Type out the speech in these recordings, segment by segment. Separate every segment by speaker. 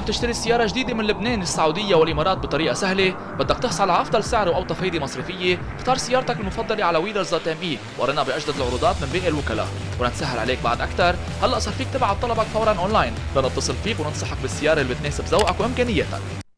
Speaker 1: بدك تشتري سيارة جديدة من لبنان، السعودية والإمارات بطريقة سهلة؟ بدك تحصل على أفضل سعر وأوطى فايدة مصرفية؟ اختار سيارتك المفضلة على wheelers.me وقارنها بأجدد العروضات من باقي الوكلاء. ونتسهل عليك بعد أكثر، هلأ صار فيك تبعت طلبك فورا أونلاين لنتصل فيك وننصحك بالسيارة اللي بتناسب ذوقك وإمكانياتك.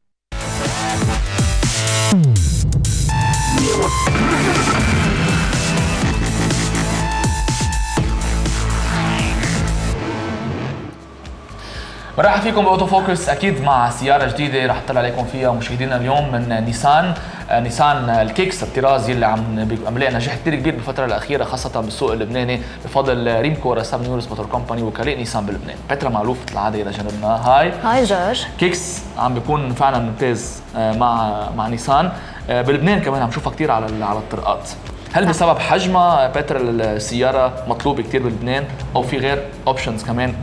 Speaker 1: مرحبا فيكم باوتو فوكس، اكيد مع سياره جديده رح نطلع عليكم فيها مشاهدينا اليوم من نيسان الكيكس الطراز يلي عم بيعمل نجاح كثير كبير بالفتره الاخيره خاصه بالسوق اللبناني بفضل ريمكو رسام نيورس موتور كومباني وكلاء نيسان بلبنان. بترا معلوف مثل العاده الى جنبنا.
Speaker 2: هاي جورج.
Speaker 1: كيكس عم بيكون فعلا ممتاز مع نيسان بلبنان، كمان عم نشوفها كثير على الطرقات. هل بسبب حجمها بترا السياره مطلوبه كثير بلبنان او في غير اوبشنز كمان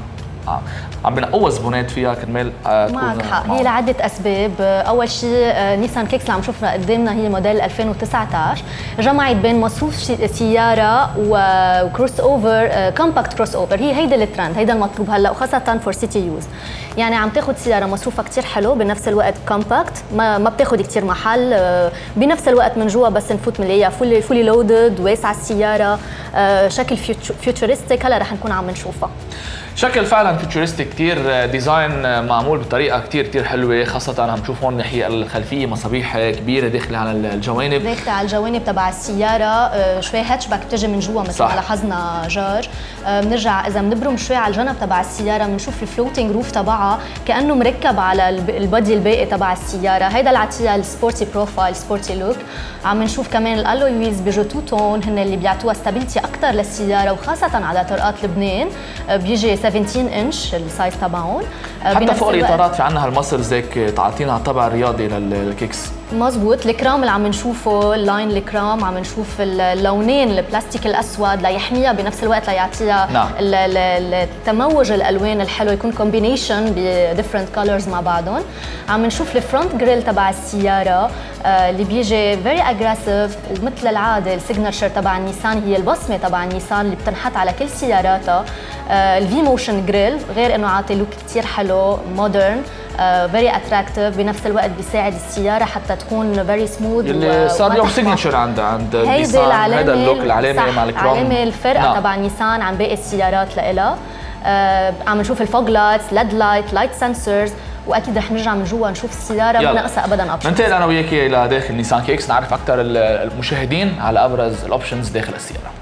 Speaker 1: عم بنقوى الزبونات فيها كرمال
Speaker 2: معك حق؟ هي لعده اسباب. اول شيء نيسان كيكس اللي عم نشوفها قدامنا هي موديل 2019 جمعت بين مصروف سياره وكروس اوفر، كومباكت كروس اوفر. هي هيدا الترند، هيدا المطلوب هلا وخاصه فور سيتي يوز. يعني عم تاخذ سياره مصروفها كثير حلو، بنفس الوقت كومباكت، ما بتاخذ كثير محل، بنفس الوقت من جوا بس نفوت بنلاقيها فولي لودد، واسعه السياره، شكل فيوتشرستيك. هلا رح نكون عم نشوفها
Speaker 1: شكل فعلا فيوتشرستيك كثير، ديزاين معمول بطريقه كثير حلوه، خاصه عم نشوف هون الناحيه الخلفيه مصابيح كبيره داخله على الجوانب،
Speaker 2: داخله على الجوانب تبع السياره، شوي هاتشباك بتجي من جوا مثل ما لاحظنا جورج. بنرجع اذا بنبرم شوي على الجنب تبع السياره بنشوف الفلوتنج روف تبعها كانه مركب على البادي الباقي تبع السياره. هيدا اللي عطيها السبورتي بروفايل، سبورتي لوك. عم نشوف كمان الالوي ويلز بيجوا تو تون، هن اللي بيعطوها ستابيلتي اكثر للسياره، وخاصه على طرقات لبنان بيجي 17 انش السايز تبعهم.
Speaker 1: حتى فوق الاطارات في عندنا هالمسلز هيك تعطينا الطابع الرياضي للكيكس.
Speaker 2: مزبوط. الكرام اللي عم نشوفه، اللاين الكرام، عم نشوف اللونين البلاستيك الاسود ليحميها بنفس الوقت ليعطيها التموج الالوان الحلو، يكون كومبينيشن بديفرنت كولرز مع بعضهم. عم نشوف الفرونت جريل تبع السياره اللي بيجي فيري اجريسيف، ومثل العاده السيجنتشر تبع النيسان هي البصمه تبع النيسان اللي بتنحط على كل سياراتها. الفي موشن جريل غير انه عاطي لوك كثير حلو مودرن، فيري اتراكتيف، بنفس الوقت بيساعد السياره حتى تكون فيري سموث.
Speaker 1: اللي صار اليوم سيجنتشر عند نيسان، هذا اللوك العلامه مع الكروم،
Speaker 2: علامه الفرقه تبع نيسان عن باقي السيارات لإلها. عم نشوف الفوج لايتس، ليد لايت سنسورز، واكيد رح نرجع من جوا نشوف السياره ما ناقصها ابدا اوبشنز.
Speaker 1: ننتقل انا وياكي لداخل نيسان كيكس نعرف اكثر المشاهدين على ابرز الاوبشنز داخل السياره.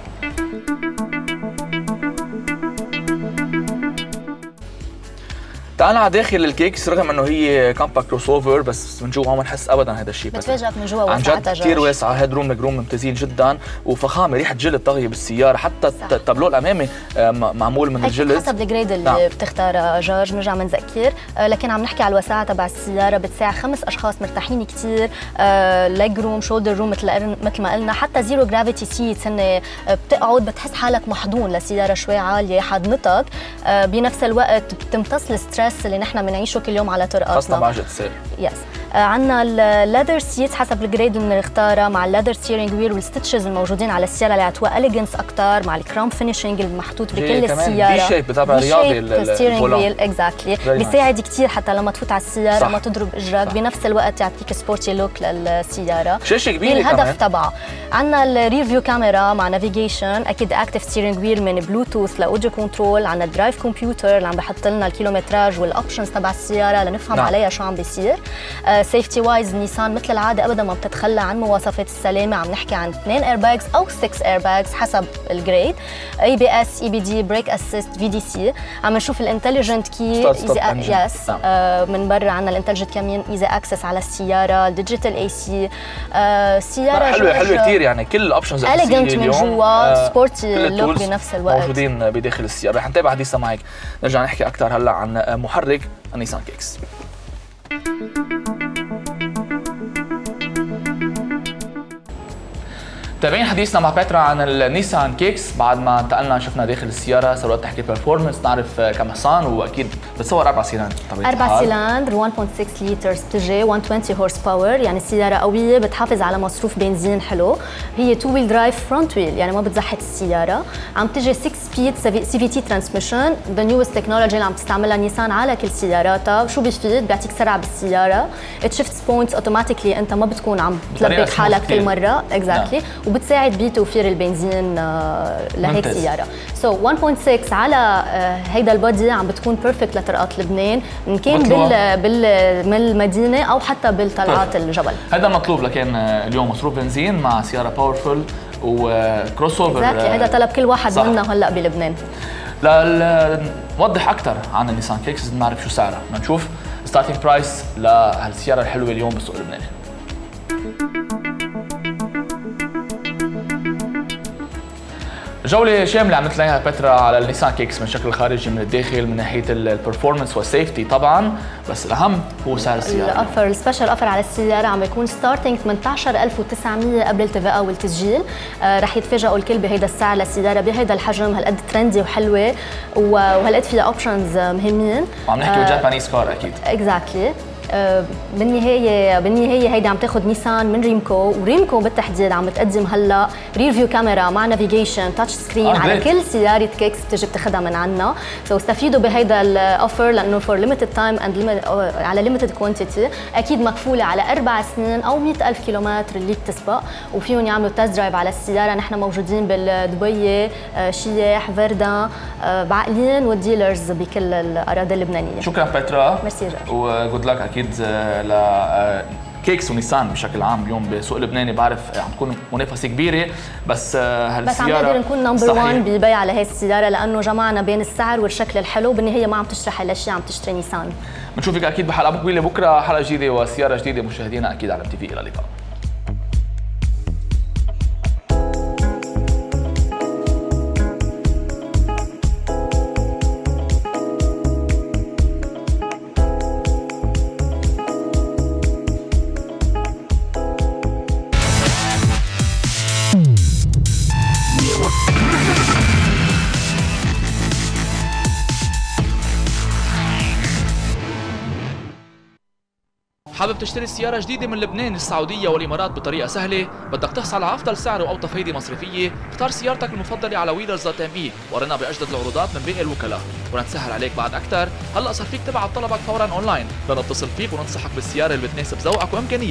Speaker 1: تعال على داخل الكيكس، رغم انه هي كومباكت كروس اوفر بس من جوا ما بنحس ابدا هذا الشيء.
Speaker 2: بتفاجئك من جوا
Speaker 1: عن جد كثير واسعه، هيد روم لجروم ممتازين جدا، وفخامه، ريحه جلد طاغيه بالسياره، حتى التابلو الامامي معمول من الجلد
Speaker 2: حسب الجريد اللي بتختار جورج. بنرجع بنذكر، لكن عم نحكي على الوساعه تبع السياره، بتساع 5 اشخاص مرتاحين كثير، ليج روم، شولدر روم مثل ما قلنا، حتى زيرو جرافيتي سيتس، هن بتقعد بتحس حالك محضون لسياره شوي عاليه حضنتك، بنفس الوقت بتمتص الستريس اللي نحن بنعيشه كل يوم على طرقاتنا
Speaker 1: خاصة بعجلة السير.
Speaker 2: يس. عندنا الليذر سيتس حسب الجريد اللي بنختارها، مع الليذر ستيرنج ويل والستitches الموجودين على السياره اللي عطوها اليجنس اكثر، مع الكرام فينيشنج المحطوط بكل السياره،
Speaker 1: بي شيب بتابع رياضي
Speaker 2: الستيرنج ويل اكزاكتلي، بيساعد كثير حتى لما تفوت على السياره صح. ما تضرب اجرك، بنفس الوقت يعطيك سبورتي لوك للسياره،
Speaker 1: شاشه كبيره
Speaker 2: الهدف تبعها. عندنا الرير فيو كاميرا مع نافيجيشن، اكيد اكتف ستيرنج ويل من بلوتوث لاوديو كنترول، عندنا الدرايف كمبيوتر اللي عم بحط لنا الكيلومتراج والاوبشنز تبع السياره لنفهم عليها شو عم بيصير. سيفتي وايز نيسان مثل العاده ابدا ما بتتخلى عن مواصفات السلامه، عم نحكي عن 2 ايرباجز او 6 ايرباجز حسب الجريد، اي بي اس، اي بي دي، بريك اسيست، في دي سي. عم نشوف الانتليجنت كي يس من برا، عندنا الانتليجنت كمان ايزي اكسس على السياره، الديجيتال اي سي. السياره
Speaker 1: حلوه كثير، يعني كل الاوبشنز
Speaker 2: اليجنت من جوا، سبورتي لوك بنفس الوقت
Speaker 1: موجودين بداخل السياره. رح نتابع حديثنا معك، نرجع نحكي اكثر هلا عن محرك النيسان كيكس. تابعين حديثنا مع بترا عن النيسان كيكس. بعد ما انتقلنا شفنا داخل السياره، صار وقت نحكي برفورمنس، نعرف كم حصان، واكيد بتصور 4 سيلندر
Speaker 2: 4 سيلندر 1.6 لتر بتجي 120 هورس باور، يعني سياره قويه بتحافظ على مصروف بنزين حلو. هي 2 ويل درايف فرونت ويل، يعني ما بتزحت السياره. عم تجي 6 سبيد سي في تي ترانسميشن، ذا نيوست تكنولوجي اللي عم تستعملها نيسان على كل سياراتها. شو بيفيد؟ بيعطيك سرعه بالسياره، تشيفت بوينتس اوتوماتيكلي، انت ما بتكون عم تلبك حالك كل مره اكزاكتلي، وبتساعد بتوفير البنزين لهيك سياره. سو 1.6 على هيدا البودي عم بتكون بيرفكت لطرقات لبنان، ان كان من المدينه او حتى بالطلعات الجبل.
Speaker 1: هذا المطلوب، لكن اليوم مصروف بنزين مع سياره باورفول وكروس اوفر.
Speaker 2: هذا طلب كل واحد منا هلا بلبنان.
Speaker 1: نوضح اكثر عن النيسان كيكس، بدنا نعرف شو سعرها، بدنا نشوف ستارتنج برايس لهالسياره الحلوه اليوم بالسوق اللبناني. جولة شاملة عملت لها بترا على النيسان كيكس من شكل الخارجي من الداخل، من ناحية البرفورمانس والسيفتي طبعا، بس الأهم هو سعر السيارة.
Speaker 2: الأوفر السبيشال أوفر على السيارة عم يكون ستارتنج 18900 قبل التي والتسجيل. رح يتفاجئوا الكل بهيدا السعر للسيارة بهيدا الحجم، هالقد ترندي وحلوة وهالقد فيها اوبشنز مهمين.
Speaker 1: وعم نحكي جابانيز كار أكيد.
Speaker 2: اكزاكتلي. بالنهايه هيدي عم تاخذ نيسان من ريمكو، وريمكو بالتحديد عم بتقدم هلا ريفيو كاميرا مع نافيجيشن تاتش سكرين على كل سياره كيكس بتجي بتاخذها من عنا. سو استفيدوا بهيدا الاوفر لانه فور ليميتد تايم اند على ليميتد كوانتيتي، اكيد مكفوله على 4 سنين او 100,000 كيلومتر اللي بتسبق، وفيهم يعملوا تست درايف على السياره. نحن موجودين بالدبي، شياح، فردان، بعقلين والديلرز بكل الاراضي اللبنانيه.
Speaker 1: شكرا بترا،
Speaker 2: ميرسي جدا،
Speaker 1: وجود لك اكيد لكيكس ونيسان بشكل عام. اليوم بسوق لبناني بعرف عم تكون منافسه كبيره، بس هالسياره
Speaker 2: بس عم نقدر نكون نمبر 1 بالبيع على هي السياره، لانه جمعنا بين السعر والشكل الحلو. بالنهايه ما عم تشتري حلا شيء، عم تشتري نيسان.
Speaker 1: بنشوفك اكيد بحلقه مقبله بكره، حلقه جديده وسياره جديده. مشاهدينا اكيد على MTV، الى اللقاء. حابب تشتري سيارة جديدة من لبنان، السعودية والإمارات بطريقة سهلة؟ بدك تحصل على أفضل سعر وأوطى فايدة مصرفية؟ اختار سيارتك المفضلة على wheelers.me ورنا بأجدد العروضات من باقي الوكلاء. ونتسهل عليك بعد أكثر، هلأ صار فيك تبعت طلبك فورا أونلاين، لنتصل فيك وننصحك بالسيارة اللي بتناسب ذوقك وإمكانياتك.